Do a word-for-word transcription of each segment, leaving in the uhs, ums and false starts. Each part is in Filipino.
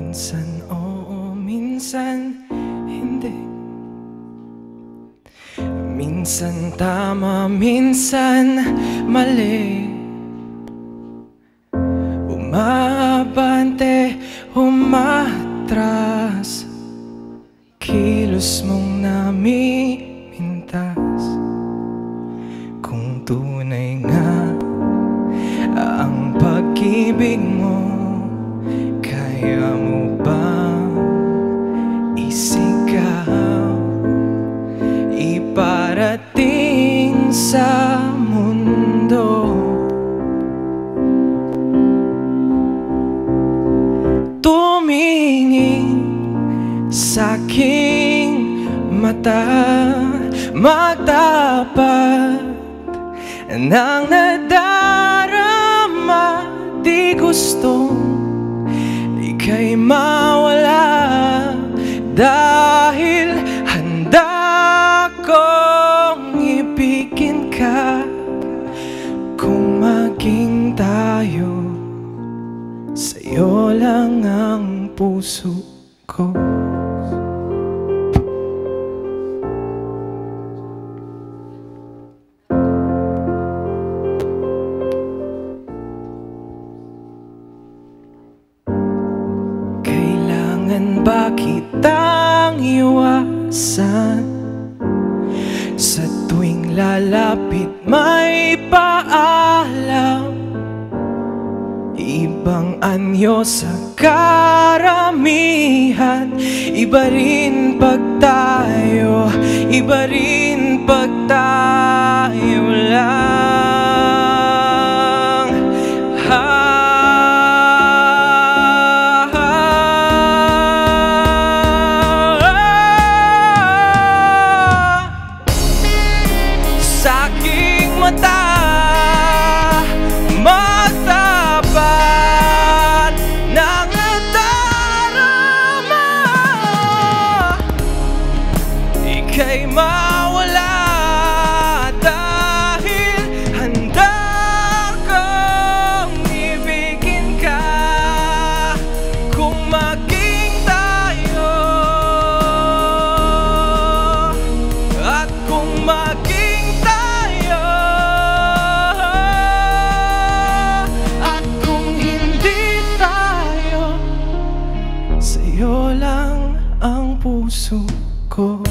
Minsan oo, minsan hindi. Minsan tama, minsan mali. Umabante, umatras, kilos mong namimintas. Kung tunay nga ang pag-ibig mo, kaya mo bang isigaw, iparating sa mundo? Tumingin sa'king mata, magtapat nang nadarama. Di gustong ika'y mawala, dahil handa kong ibigin ka. Kung maging tayo, sa'yo lang ang puso ko. Kailangan ba kitang iwasan? Sa tuwing lalapit may paalam, ibang anyo sa karamihan. Iba rin pag tayo, iba rin pag tayo lang. Ha sa'king mata, magtapat nang nadarama, ika'y mawala, dahil handa kong ibigin ka. Kung maging tayo, at kung maging tayo, at kung hindi tayo, sa'yo lang ang puso ko.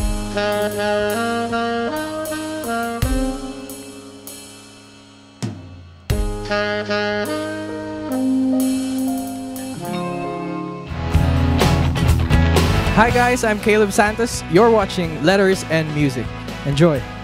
Hi guys, I'm Caleb Santos. You're watching Letters and Music. Enjoy.